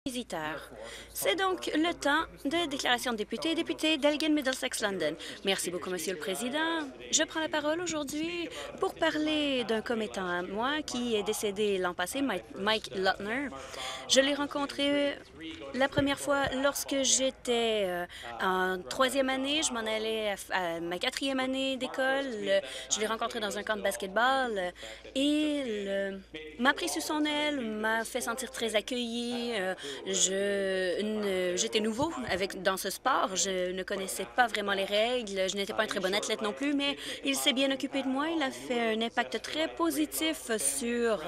visiteurs. C'est donc le temps de déclaration de députés et députés d'Elgin Middlesex London. Merci beaucoup, Monsieur le Président. Je prends la parole aujourd'hui pour parler d'un commettant à moi qui est décédé l'an passé, Mike Lutner. Je l'ai rencontré la première fois lorsque j'étais en troisième année. Je m'en allais à ma quatrième année d'école. Je l'ai rencontré dans un camp de basketball et m'a pris sous son aile, m'a fait sentir très accueillie. J'étais nouveau dans ce sport. Je ne connaissais pas vraiment les règles. Je n'étais pas un très bon athlète non plus, mais il s'est bien occupé de moi. Il a fait un impact très positif sur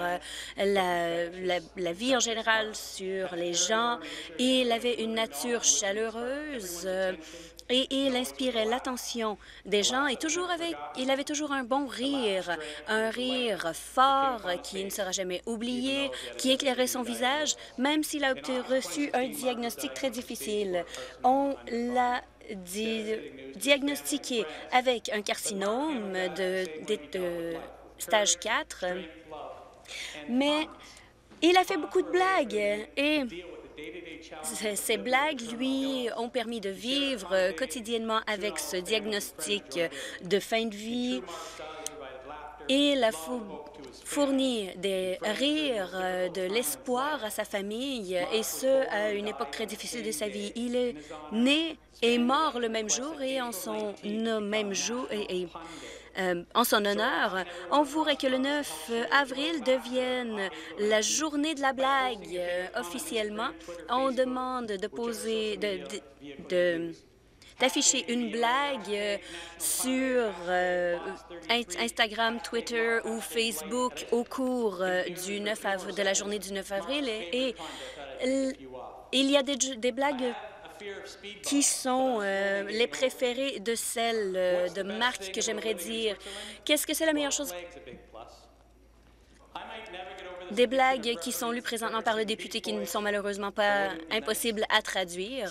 la vie en général, sur les gens. Il avait une nature chaleureuse. Et il inspirait l'attention des gens et il avait toujours un rire fort qui ne sera jamais oublié, qui éclairait son visage, même s'il a reçu un diagnostic très difficile. On l'a diagnostiqué avec un carcinome de stage 4, mais il a fait beaucoup de blagues et ces blagues lui ont permis de vivre quotidiennement avec ce diagnostic de fin de vie. Il a fourni des rires, de l'espoir à sa famille, et ce, à une époque très difficile de sa vie. Il est né et mort le même jour, et en son même jour, en son honneur, on voudrait que le 9 avril devienne la journée de la blague officiellement. On demande d'afficher une blague sur Instagram, Twitter ou Facebook au cours de la journée du 9 avril. Il y a des blagues qui sont les préférées de celles de marque que j'aimerais dire. Qu'est-ce que c'est la meilleure chose? Des blagues qui sont lues présentement par le député qui ne sont malheureusement pas impossibles à traduire.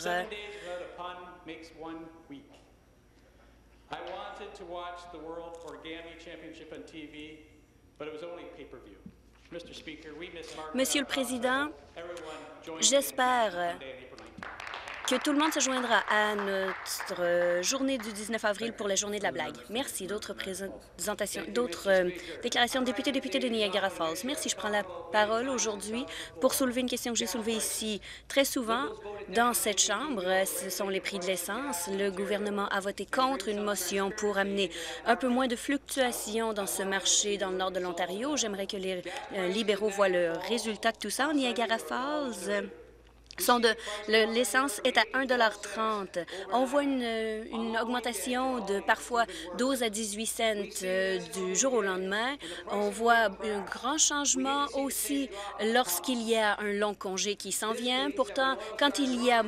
I wanted to watch the World Origami Championship on TV, but it was only pay-per-view. Mr. Speaker, we miss Margaret. Monsieur le Président, j'espère que tout le monde se joindra à notre journée du 19 avril pour la journée de la blague. Merci. D'autres déclarations de députés de Niagara Falls. Merci. Je prends la parole aujourd'hui pour soulever une question que j'ai soulevée ici très souvent dans cette Chambre. Ce sont les prix de l'essence. Le gouvernement a voté contre une motion pour amener un peu moins de fluctuations dans ce marché dans le nord de l'Ontario. J'aimerais que les libéraux voient le résultat de tout ça. En Niagara Falls, l'essence est à 1,30 $. On voit une augmentation de parfois 12 à 18 cents du jour au lendemain. On voit un grand changement aussi lorsqu'il y a un long congé qui s'en vient. Pourtant, quand il y a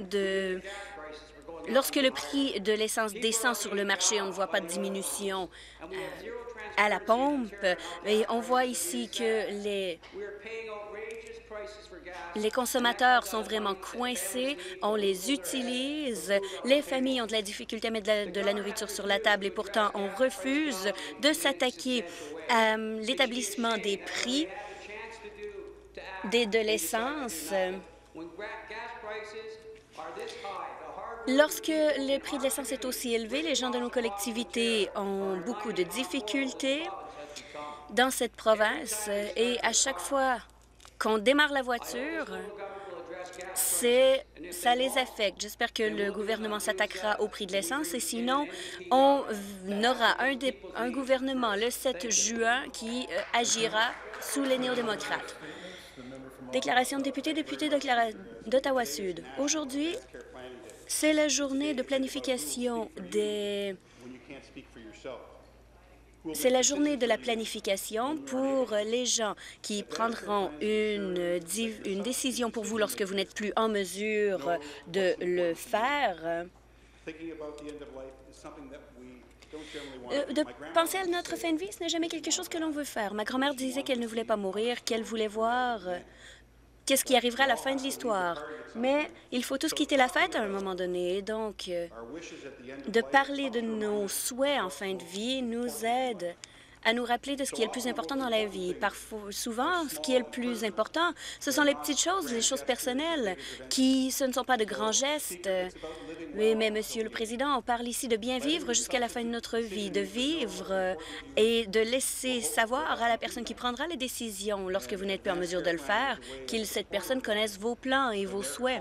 lorsque le prix de l'essence descend sur le marché, on ne voit pas de diminution à la pompe. Et on voit ici que les consommateurs sont vraiment coincés, on les utilise, les familles ont de la difficulté à mettre de la nourriture sur la table et pourtant on refuse de s'attaquer à l'établissement des prix de l'essence. Lorsque le prix de l'essence est aussi élevé, les gens de nos collectivités ont beaucoup de difficultés dans cette province et à chaque fois qu'on démarre la voiture, ça les affecte. J'espère que le gouvernement s'attaquera au prix de l'essence et sinon, on aura un gouvernement le 7 juin qui agira sous les néo-démocrates. Déclaration de député d'Ottawa-Sud. Aujourd'hui, c'est la journée de planification C'est la journée de la planification pour les gens qui prendront une décision pour vous lorsque vous n'êtes plus en mesure de le faire. De penser à notre fin de vie, ce n'est jamais quelque chose que l'on veut faire. Ma grand-mère disait qu'elle ne voulait pas mourir, qu'elle voulait voir qu'est-ce qui arrivera à la fin de l'histoire. Mais il faut tous quitter la fête à un moment donné. Donc, de parler de nos souhaits en fin de vie nous aide à nous rappeler de ce qui est le plus important dans la vie. Parfois, souvent, ce qui est le plus important, ce sont les petites choses, les choses personnelles, ce ne sont pas de grands gestes. Mais Monsieur le Président, on parle ici de bien vivre jusqu'à la fin de notre vie, de vivre et de laisser savoir à la personne qui prendra les décisions lorsque vous n'êtes plus en mesure de le faire, cette personne connaisse vos plans et vos souhaits.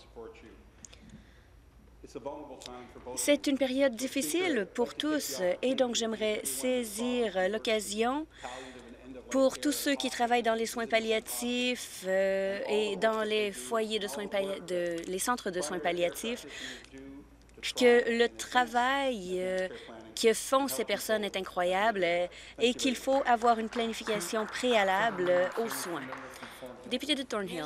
C'est une période difficile pour tous et donc j'aimerais saisir l'occasion pour tous ceux qui travaillent dans les soins palliatifs et dans les foyers de soins les centres de soins palliatifs, que le travail que font ces personnes est incroyable et qu'il faut avoir une planification préalable aux soins. Député de Thornhill.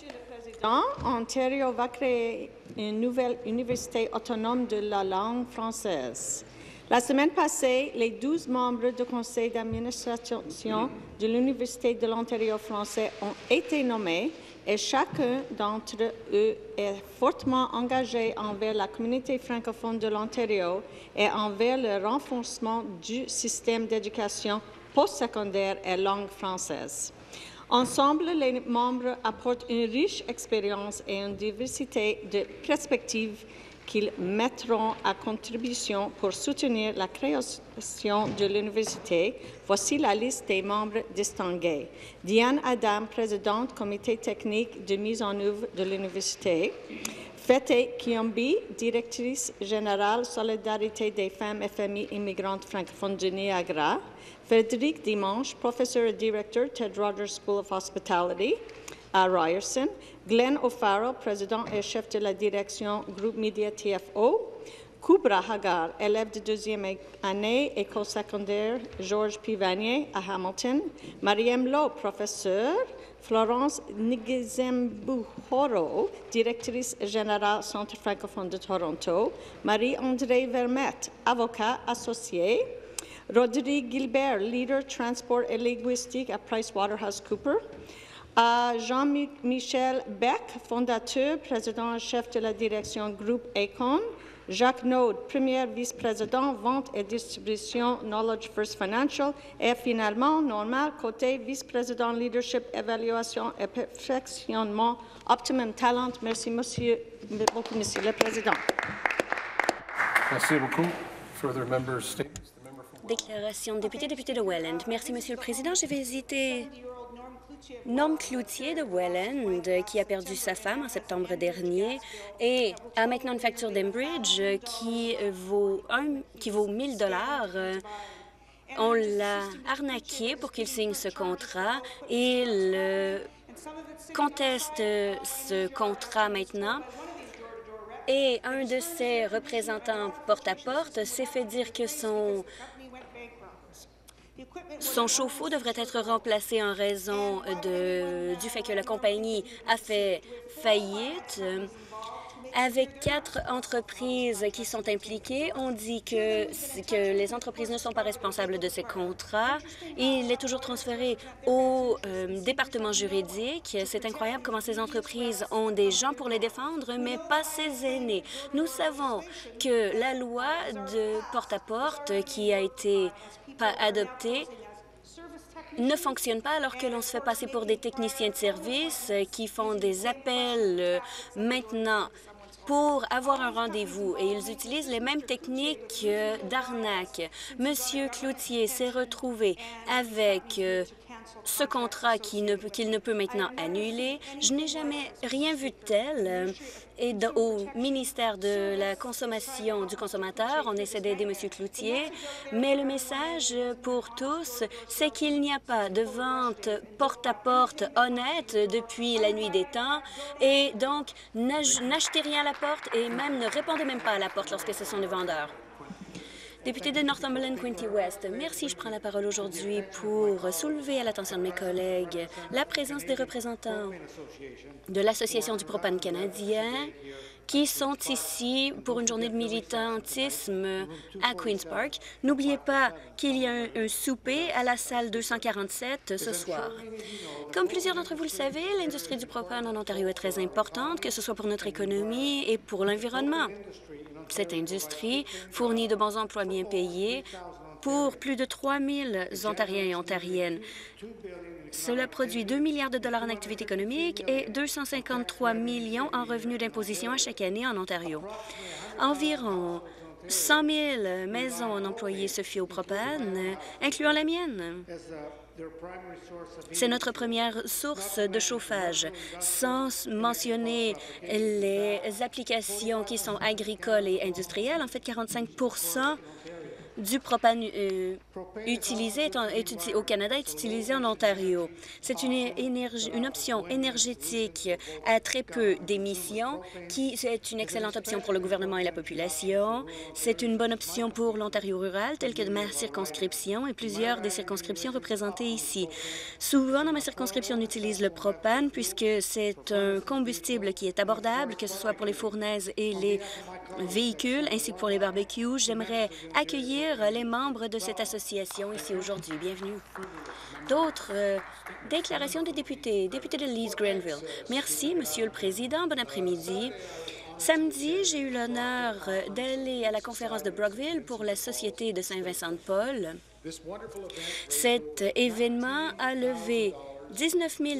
Ontario va créer une nouvelle université autonome de la langue française. La semaine passée, les 12 membres du conseil d'administration de l'Université de l'Ontario français ont été nommés et chacun d'entre eux est fortement engagé envers la communauté francophone de l'Ontario et envers le renforcement du système d'éducation postsecondaire et langue française. Ensemble, les membres apportent une riche expérience et une diversité de perspectives qu'ils mettront à contribution pour soutenir la création de l'université. Voici la liste des membres distingués. Diane Adam, présidente comité technique de mise en œuvre de l'université. Fete Kiombi, directrice générale Solidarité des femmes et familles immigrantes francophones de Niagara. Frédéric Dimanche, professeur et directeur Ted Rogers School of Hospitality à Ryerson. Glenn O'Farrell, président et chef de la direction Groupe Media TFO. Kubra Hagar, élève de deuxième année, école secondaire Georges P. Vanier à Hamilton. Mariam Lowe, professeure. Florence Ngizembuhoro, directrice générale Centre francophone de Toronto. Marie-André Vermette, avocat associé. Rodrigue Gilbert, leader transport et linguistique à PricewaterhouseCoopers. Jean-Michel Beck, fondateur, président et chef de la direction Groupe Econ. Jacques Naude, premier vice-président, vente et distribution, Knowledge First Financial. Et finalement, Normal Côté, vice-président, leadership, évaluation et perfectionnement, Optimum Talent. Merci beaucoup, Monsieur le Président. Merci beaucoup. Further members' statements. Déclaration de député de Welland. Merci, Monsieur le Président. J'ai visité Norm Cloutier de Welland, qui a perdu sa femme en septembre dernier et a maintenant une facture d'Enbridge qui vaut 1 000 $. On l'a arnaqué pour qu'il signe ce contrat et il conteste ce contrat maintenant. Et un de ses représentants porte-à-porte s'est fait dire que son chauffe-eau devrait être remplacé en raison du fait que la compagnie a fait faillite. Avec 4 entreprises qui sont impliquées, on dit que les entreprises ne sont pas responsables de ces contrats. Il est toujours transféré au département juridique. C'est incroyable comment ces entreprises ont des gens pour les défendre, mais pas ses aînés. Nous savons que la loi de porte-à-porte qui a été adoptée ne fonctionne pas alors que l'on se fait passer pour des techniciens de service qui font des appels maintenant pour avoir un rendez-vous et ils utilisent les mêmes techniques d'arnaque. Monsieur Cloutier s'est retrouvé avec ce contrat qu'il ne peut maintenant annuler. Je n'ai jamais rien vu de tel. Et au ministère de la Consommation du consommateur, on essaie d'aider M. Cloutier, mais le message pour tous, c'est qu'il n'y a pas de vente porte-à-porte honnête depuis la nuit des temps. Et donc, n'achetez rien à la porte et même ne répondez même pas à la porte lorsque ce sont des vendeurs. Député de Northumberland, Quinte West, merci. Je prends la parole aujourd'hui pour soulever à l'attention de mes collègues la présence des représentants de l'Association du propane canadien qui sont ici pour une journée de militantisme à Queen's Park. N'oubliez pas qu'il y a un souper à la salle 247 ce soir. Comme plusieurs d'entre vous le savez, l'industrie du propane en Ontario est très importante, que ce soit pour notre économie et pour l'environnement. Cette industrie fournit de bons emplois bien payés pour plus de 3 000 Ontariens et Ontariennes. Cela produit 2 milliards de dollars en activité économique et 253 millions en revenus d'imposition à chaque année en Ontario. Environ 100 000 maisons employées se fient au propane, incluant la mienne. C'est notre première source de chauffage, sans mentionner les applications qui sont agricoles et industrielles. En fait, 45 du propane utilisé au Canada est utilisé en Ontario. C'est une option énergétique à très peu d'émissions, qui est une excellente option pour le gouvernement et la population. C'est une bonne option pour l'Ontario rural, telle que ma circonscription et plusieurs des circonscriptions représentées ici. Souvent, dans ma circonscription, on utilise le propane puisque c'est un combustible qui est abordable, que ce soit pour les fournaises et les véhicules, ainsi que pour les barbecues. J'aimerais accueillir les membres de cette association ici aujourd'hui. Bienvenue. D'autres déclarations des députés. Député de Leeds-Grenville. Merci, Monsieur le Président. Bon après-midi. Samedi, j'ai eu l'honneur d'aller à la conférence de Brockville pour la Société de Saint-Vincent-de-Paul. Cet événement a levé 19 000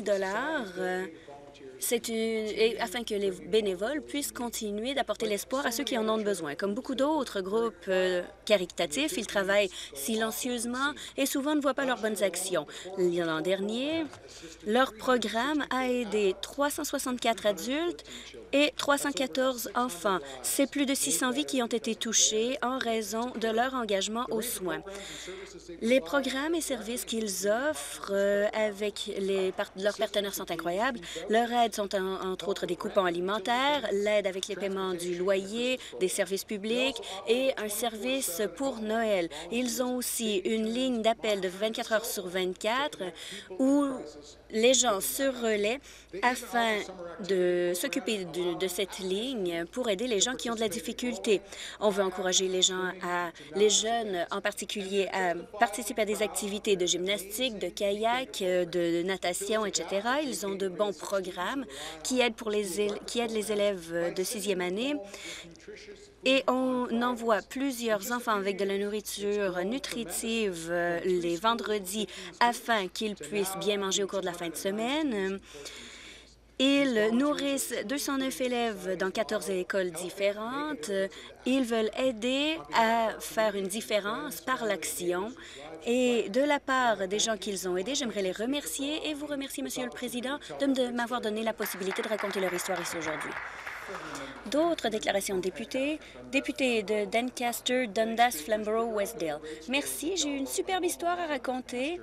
afin que les bénévoles puissent continuer d'apporter l'espoir à ceux qui en ont besoin. Comme beaucoup d'autres groupes caritatifs, ils travaillent silencieusement et souvent ne voient pas leurs bonnes actions. L'an dernier, leur programme a aidé 364 adultes et 314 enfants. C'est plus de 600 vies qui ont été touchées en raison de leur engagement aux soins. Les programmes et services qu'ils offrent avec leurs partenaires sont incroyables. Leur aide sont entre autres des coupons alimentaires, l'aide avec les paiements du loyer, des services publics et un service pour Noël. Ils ont aussi une ligne d'appel de 24 heures sur 24 où les gens se relaient afin de s'occuper de cette ligne pour aider les gens qui ont de la difficulté. On veut encourager les jeunes en particulier à participer à des activités de gymnastique, de kayak, de natation, etc. Ils ont de bons programmes qui aident les élèves de 6e année. Et on envoie plusieurs enfants avec de la nourriture nutritive les vendredis afin qu'ils puissent bien manger au cours de la fin de semaine. Ils nourrissent 209 élèves dans 14 écoles différentes. Ils veulent aider à faire une différence par l'action. Et de la part des gens qu'ils ont aidés, j'aimerais les remercier et vous remercier, Monsieur le Président, de m'avoir donné la possibilité de raconter leur histoire ici aujourd'hui. D'autres déclarations de députés. Député de Doncaster, Dundas, Flamborough, Westdale. Merci, j'ai eu une superbe histoire à raconter.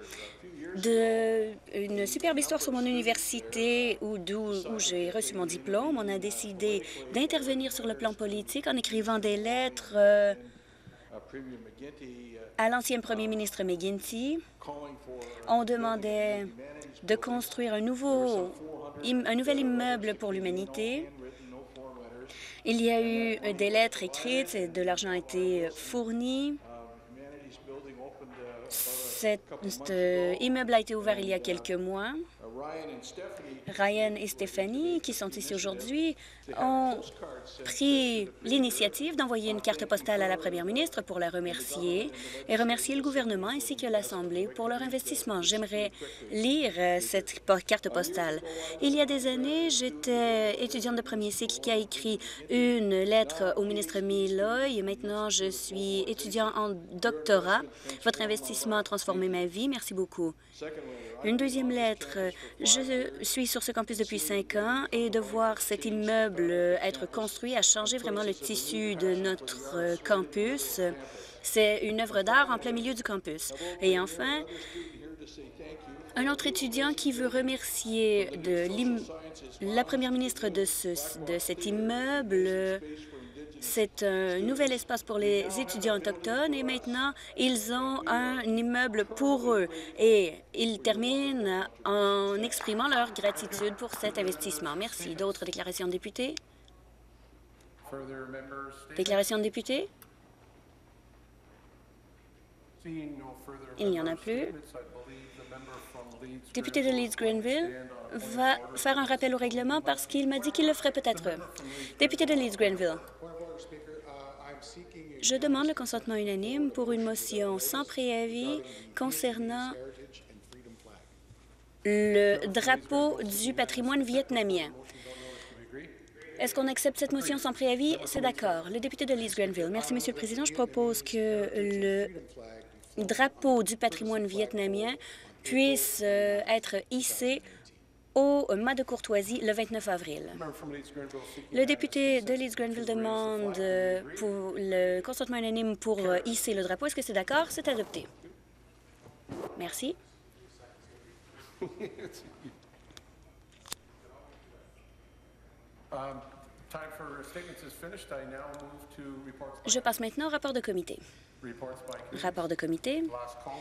Une superbe histoire sur mon université où j'ai reçu mon diplôme. On a décidé d'intervenir sur le plan politique en écrivant des lettres à l'ancien premier ministre McGuinty. On demandait de construire un nouvel immeuble pour l'humanité. Il y a eu des lettres écrites, de l'argent a été fourni. Cet immeuble a été ouvert il y a quelques mois. Ryan et Stephanie, qui sont ici aujourd'hui, ont pris l'initiative d'envoyer une carte postale à la première ministre pour la remercier et remercier le gouvernement ainsi que l'Assemblée pour leur investissement. J'aimerais lire cette carte postale. Il y a des années, j'étais étudiante de premier cycle qui a écrit une lettre au ministre Milloy. Maintenant, je suis étudiant en doctorat. Votre investissement a transformé ma vie. Merci beaucoup. Une deuxième lettre. Je suis sur ce campus depuis 5 ans et de voir cet immeuble être construit a changé vraiment le tissu de notre campus. C'est une œuvre d'art en plein milieu du campus. Et enfin, un autre étudiant qui veut remercier la première ministre de cet immeuble. C'est un nouvel espace pour les étudiants autochtones et maintenant, ils ont un immeuble pour eux. Et ils terminent en exprimant leur gratitude pour cet investissement. Merci. D'autres déclarations de députés? Déclaration de députés? Il n'y en a plus. Député de Leeds-Grenville va faire un rappel au règlement parce qu'il m'a dit qu'il le ferait peut-être. Député de Leeds-Grenville. Je demande le consentement unanime pour une motion sans préavis concernant le drapeau du patrimoine vietnamien. Est-ce qu'on accepte cette motion sans préavis? C'est d'accord. Le député de Leeds Grenville. Merci, Monsieur le Président. Je propose que le drapeau du patrimoine vietnamien puisse être hissé au mât de courtoisie le 29 avril. Le député de Leeds Grenville demande pour le consentement unanime pour hisser le drapeau. Est-ce que c'est d'accord? C'est adopté. Merci. Je passe maintenant au rapport de comité. Rapport de comité.